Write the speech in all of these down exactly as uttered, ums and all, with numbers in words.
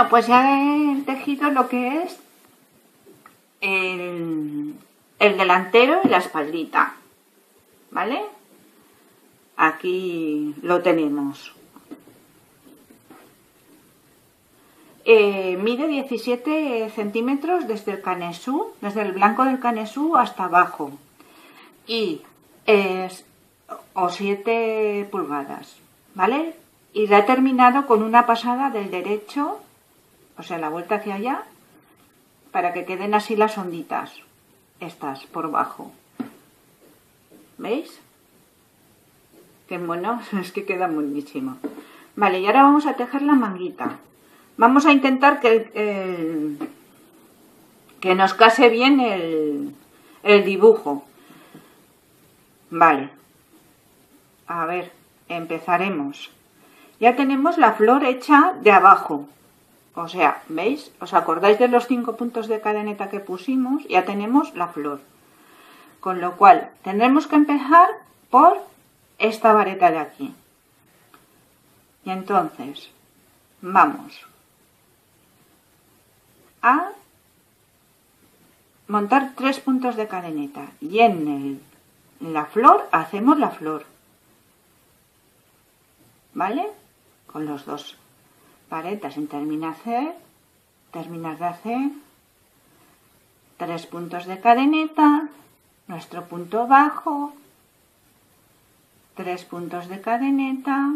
Bueno, pues ya he tejido lo que es el, el delantero y la espaldita, ¿vale? Aquí lo tenemos. Eh, mide diecisiete centímetros desde el canesú, desde el blanco del canesú hasta abajo, y es, o siete pulgadas, ¿vale? Y la he terminado con una pasada del derecho, o sea, la vuelta hacia allá, para que queden así las onditas, estas por bajo. ¿Veis? Qué bueno, es que queda buenísimo. Vale, y ahora vamos a tejer la manguita. Vamos a intentar que, el, el, que nos case bien el, el dibujo. Vale. A ver, empezaremos. Ya tenemos la flor hecha de abajo. O sea, ¿veis? ¿Os acordáis de los cinco puntos de cadeneta que pusimos? Ya tenemos la flor. Con lo cual, tendremos que empezar por esta vareta de aquí. Y entonces, vamos a montar tres puntos de cadeneta. Y en, el, en la flor hacemos la flor. ¿Vale? Con los dos varetas sin terminar de hacer, terminar de hacer tres puntos de cadeneta, nuestro punto bajo, tres puntos de cadeneta,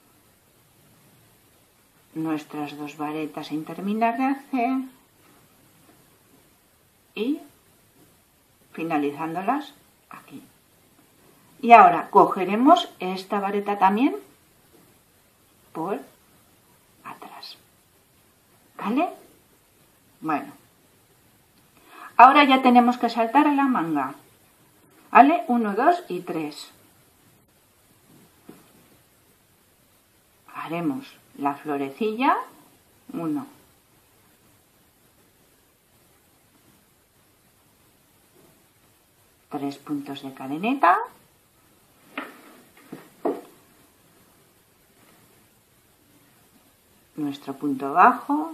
nuestras dos varetas sin terminar de hacer y finalizándolas aquí. Y ahora cogeremos esta vareta también por atrás, ¿vale? Bueno, ahora ya tenemos que saltar a la manga, ¿vale? uno, dos y tres. Haremos la florecilla, uno, tres puntos de cadeneta, nuestro punto bajo,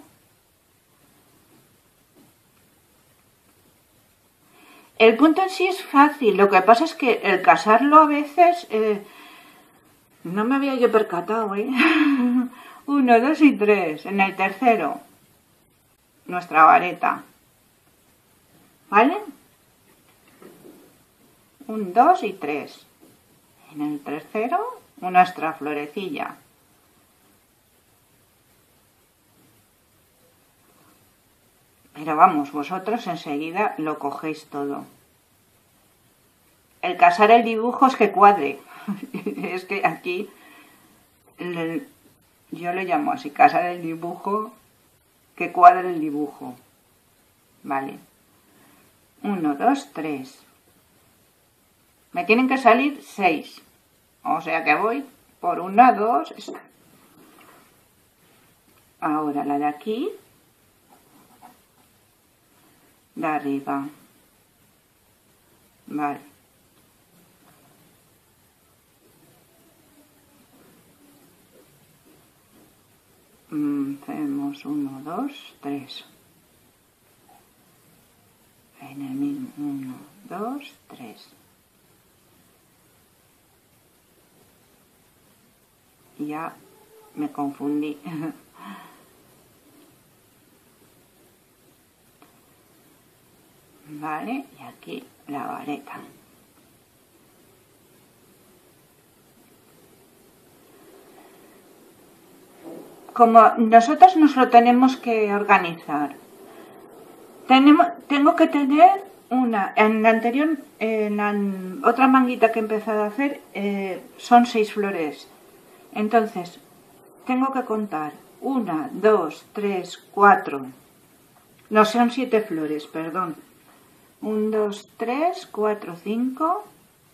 el punto en sí es fácil, lo que pasa es que el casarlo a veces eh, no me había yo percatado, ¿eh? uno, dos y tres, en el tercero nuestra vareta, ¿vale? un, dos y tres, en el tercero nuestra florecilla. Pero vamos, vosotros enseguida lo cogéis todo. El casar el dibujo es que cuadre. Es que aquí el, yo le llamo así, casar el dibujo, que cuadre el dibujo. Vale. Uno, dos, tres. Me tienen que salir seis. O sea que voy por una, dos. Ahora la de aquí. De arriba, vale, mm, hacemos uno, dos, tres, en el mismo, uno, dos, tres, y ya me confundí. Vale, y aquí la vareta. Como nosotros nos lo tenemos que organizar, tenemos, tengo que tener una, en la anterior, en la otra manguita que he empezado a hacer, eh, son seis flores. Entonces, tengo que contar una, dos, tres, cuatro, no, son siete flores, perdón. uno, dos, tres, cuatro, cinco,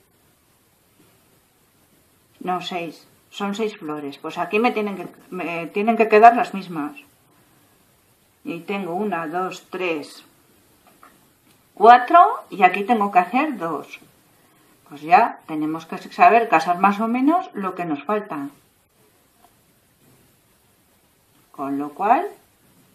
no, seis, son seis flores. Pues aquí me tienen que, me tienen que quedar las mismas. Y tengo una, dos, tres, cuatro, y aquí tengo que hacer dos. Pues ya tenemos que saber casar más o menos lo que nos falta. Con lo cual,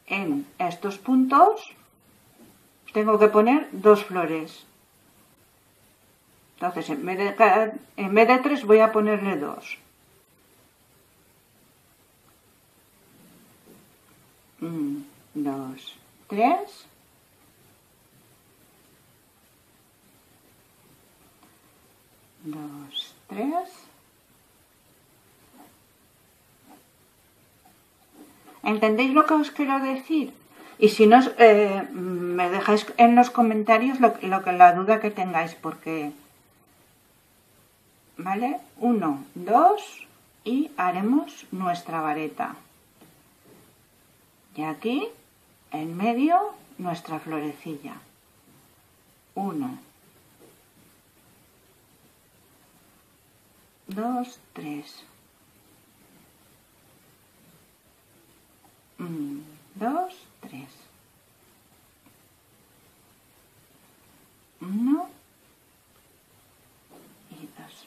en estos puntos tengo que poner dos flores. Entonces, en vez de, cada, en vez de tres voy a ponerle dos. Un, dos, tres. Dos, tres. ¿Entendéis lo que os quiero decir? Y si no, eh, me dejáis en los comentarios lo, lo que la duda que tengáis, porque... ¿Vale? Uno, dos y haremos nuestra vareta. Y aquí, en medio, nuestra florecilla. Uno, dos, tres. Un, dos, tres. Uno y dos.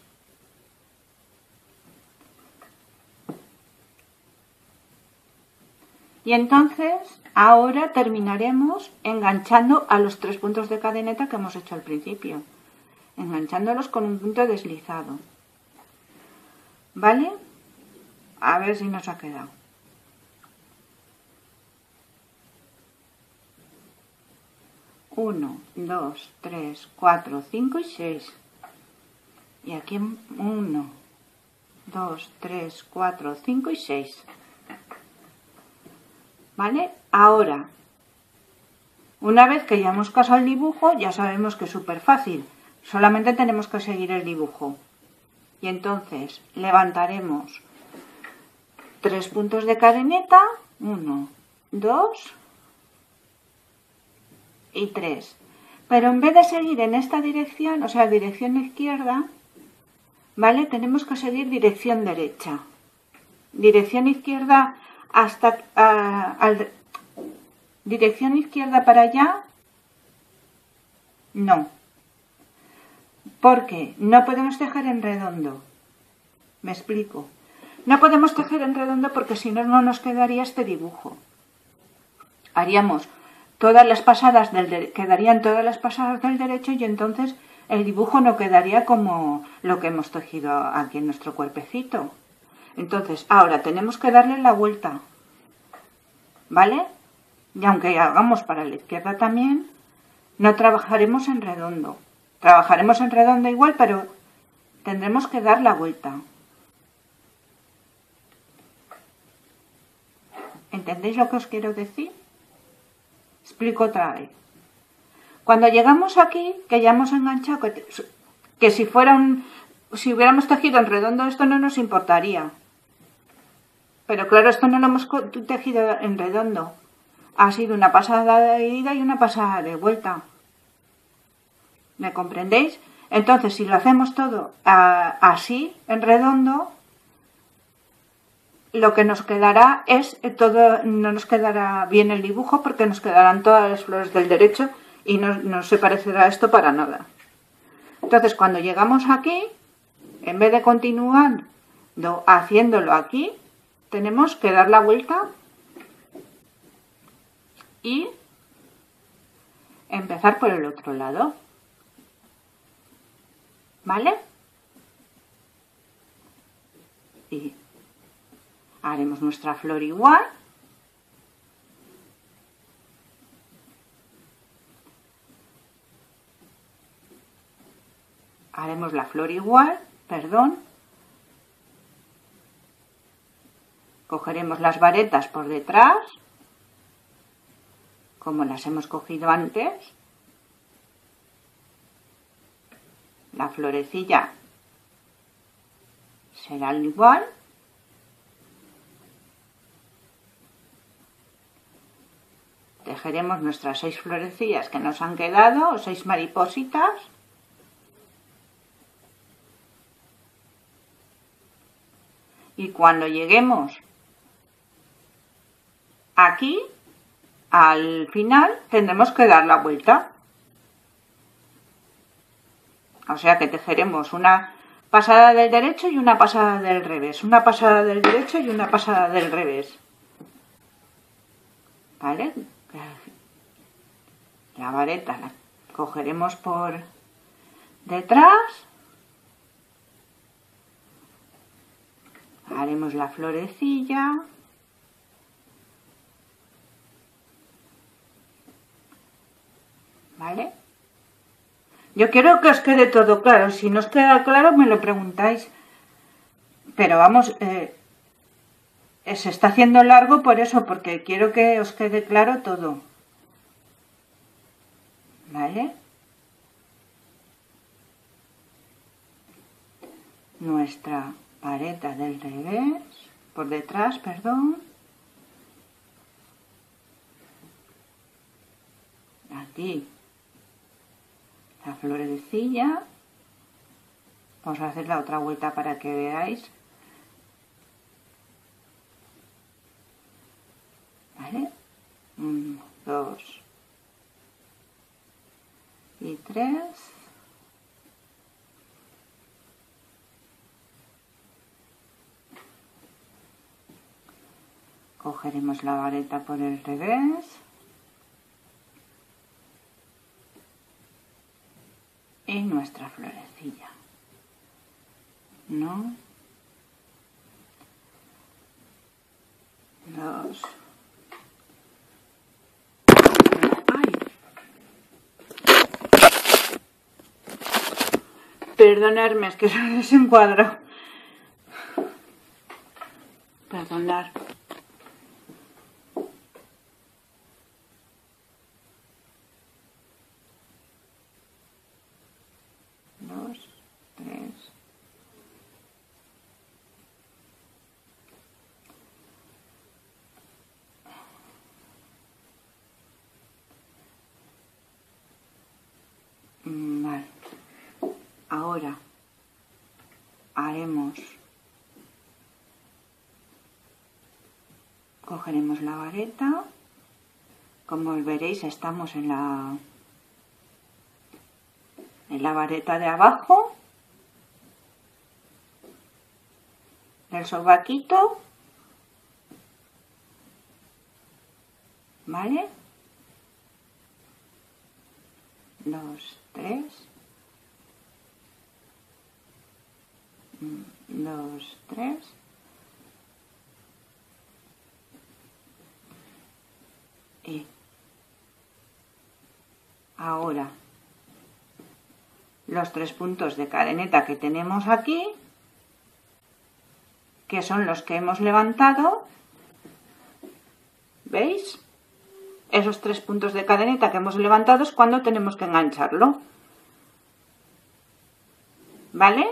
Y entonces ahora terminaremos enganchando a los tres puntos de cadeneta que hemos hecho al principio, enganchándolos con un punto deslizado. ¿Vale? A ver si nos ha quedado. uno, dos, tres, cuatro, cinco y seis. Y aquí uno, dos, tres, cuatro, cinco y seis. ¿Vale? Ahora, una vez que ya hemos casado el dibujo, ya sabemos que es súper fácil. Solamente tenemos que seguir el dibujo. Y entonces levantaremos tres puntos de cadeneta. uno, dos y tres. Pero en vez de seguir en esta dirección, o sea, dirección izquierda, ¿vale? Tenemos que seguir dirección derecha. Dirección izquierda hasta... Uh, al, dirección izquierda para allá, no. Porque no podemos tejer en redondo. Me explico. No podemos tejer en redondo porque si no, no nos quedaría este dibujo. Haríamos todas las pasadas del de, quedarían todas las pasadas del derecho y entonces el dibujo no quedaría como lo que hemos tejido aquí en nuestro cuerpecito. Entonces, ahora tenemos que darle la vuelta, ¿vale? Y aunque hagamos para la izquierda también, no trabajaremos en redondo. Trabajaremos en redondo igual, pero tendremos que dar la vuelta. ¿Entendéis lo que os quiero decir? Explico otra vez. Cuando llegamos aquí, que ya hemos enganchado, que, que si fuera un, si hubiéramos tejido en redondo, esto no nos importaría. Pero claro, esto no lo hemos tejido en redondo. Ha sido una pasada de ida y una pasada de vuelta. ¿Me comprendéis? Entonces, si lo hacemos todo a, así, en redondo, lo que nos quedará es todo, no nos quedará bien el dibujo porque nos quedarán todas las flores del derecho y no, no se parecerá esto para nada. Entonces, cuando llegamos aquí, en vez de continuar haciéndolo aquí, tenemos que dar la vuelta y empezar por el otro lado. ¿Vale? Y haremos nuestra flor igual. Haremos la flor igual, perdón. Cogeremos las varetas por detrás, como las hemos cogido antes. La florecilla será igual. Tejeremos nuestras seis florecillas que nos han quedado, o seis maripositas. Y cuando lleguemos aquí, al final, tendremos que dar la vuelta. O sea que tejeremos una pasada del derecho y una pasada del revés. Una pasada del derecho y una pasada del revés. ¿vale? La vareta la cogeremos por detrás, haremos la florecilla, ¿vale? Yo quiero que os quede todo claro. Si no os queda claro, me lo preguntáis. Pero vamos, eh, se está haciendo largo por eso, porque quiero que os quede claro todo. ¿Vale? Nuestra vareta del revés, por detrás, perdón. Aquí. La florecilla. Vamos a hacer la otra vuelta para que veáis. ¿Vale? Uno, dos y tres. Cogeremos la vareta por el revés. Y nuestra florecilla. Uno, dos. ¡Ay! Perdonadme, es que se desencuadro. Perdonad. Dos, tres. Vale. Ahora haremos, cogeremos la vareta. Como veréis, estamos en la en la vareta de abajo del sobaquito, ¿vale? Dos, tres, dos, tres, y ahora los tres puntos de cadeneta que tenemos aquí, que son los que hemos levantado, ¿veis? Esos tres puntos de cadeneta que hemos levantado es cuando tenemos que engancharlo, ¿vale?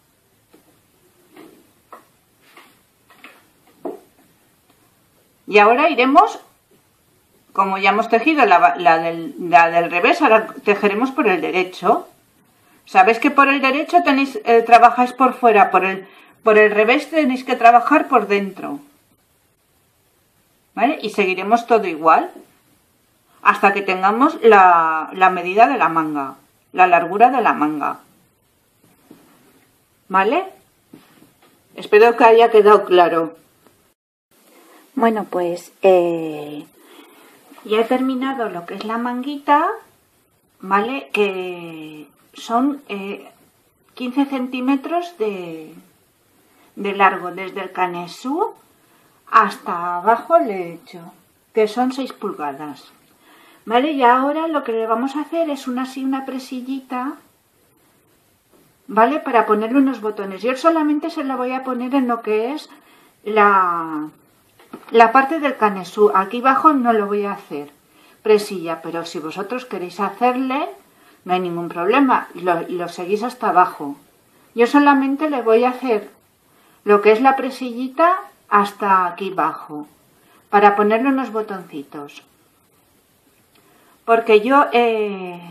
Y ahora iremos, como ya hemos tejido la, la, del, la del revés, ahora tejeremos por el derecho. Sabéis que por el derecho tenéis, eh, trabajáis por fuera, por el, por el revés tenéis que trabajar por dentro, ¿vale? Y seguiremos todo igual hasta que tengamos la, la medida de la manga, la largura de la manga, ¿vale? Espero que haya quedado claro. Bueno, pues eh, ya he terminado lo que es la manguita, ¿vale? Que son eh, quince centímetros de, de largo, desde el canesú hasta abajo le he hecho, que son seis pulgadas. Vale, y ahora lo que le vamos a hacer es una así una presillita, ¿vale? Para ponerle unos botones. Yo solamente se la voy a poner en lo que es la, la parte del canesú. Aquí abajo no lo voy a hacer presilla, pero si vosotros queréis hacerle, no hay ningún problema, lo, lo seguís hasta abajo. Yo solamente le voy a hacer lo que es la presillita hasta aquí abajo, para ponerle unos botoncitos. Porque yo eh,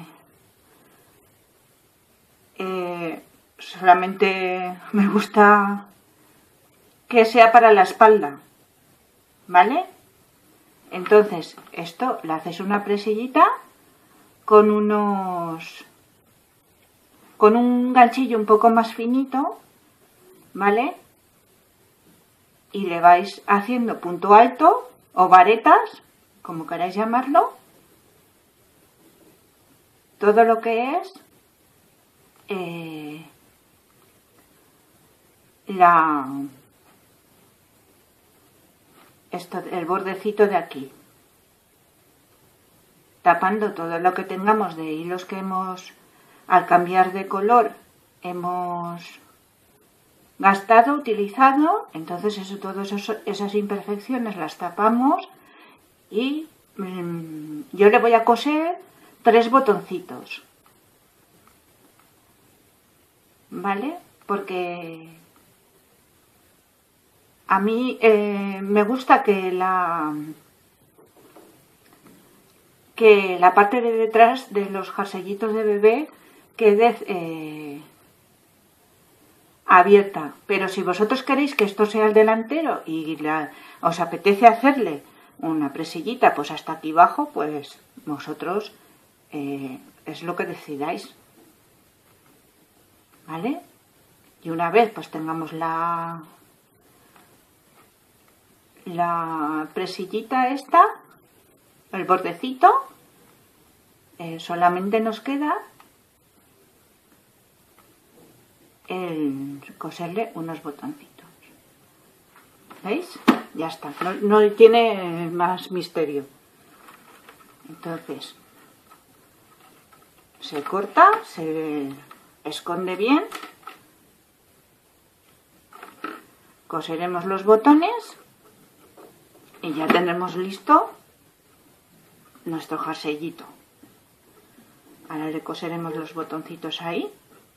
eh, solamente me gusta que sea para la espalda, ¿vale? Entonces, esto le haces una presillita con unos, con un ganchillo un poco más finito, ¿vale? Y le vais haciendo punto alto o varetas, como queráis llamarlo, todo lo que es eh, la esto, el bordecito de aquí, tapando todo lo que tengamos de hilos que hemos, al cambiar de color, hemos gastado, utilizado. Entonces eso, todas esas imperfecciones las tapamos y mmm, yo le voy a coser tres botoncitos, ¿vale? Porque a mí eh, me gusta que la que la parte de detrás de los jerseyitos de bebé quede eh, abierta, pero si vosotros queréis que esto sea el delantero y la, os apetece hacerle una presillita pues hasta aquí abajo, pues vosotros eh, es lo que decidáis, ¿vale? Y una vez pues tengamos la la presillita esta, el bordecito, eh, solamente nos queda el coserle unos botoncitos. ¿Veis? Ya está, no, no tiene más misterio. Entonces se corta, se esconde bien, coseremos los botones y ya tendremos listo nuestro jerseyito. Ahora le coseremos los botoncitos ahí,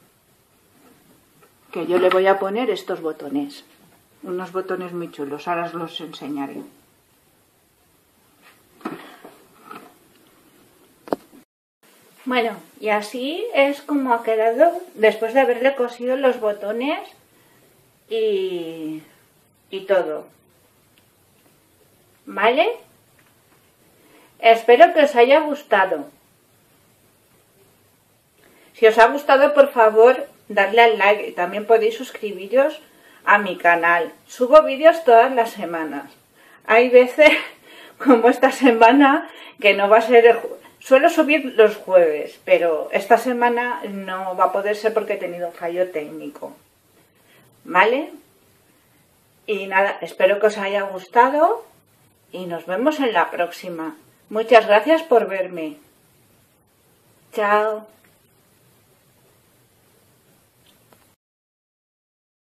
que yo le voy a poner estos botones, unos botones muy chulos, ahora os los enseñaré. Bueno, y así es como ha quedado después de haberle cosido los botones y, y todo. ¿Vale? Espero que os haya gustado. Si os ha gustado, por favor, darle al like y también podéis suscribiros a mi canal. Subo vídeos todas las semanas. Hay veces, como esta semana, que no va a ser... Suelo subir los jueves, pero esta semana no va a poder ser porque he tenido un fallo técnico. ¿Vale? Y nada, espero que os haya gustado y nos vemos en la próxima. Muchas gracias por verme. Chao.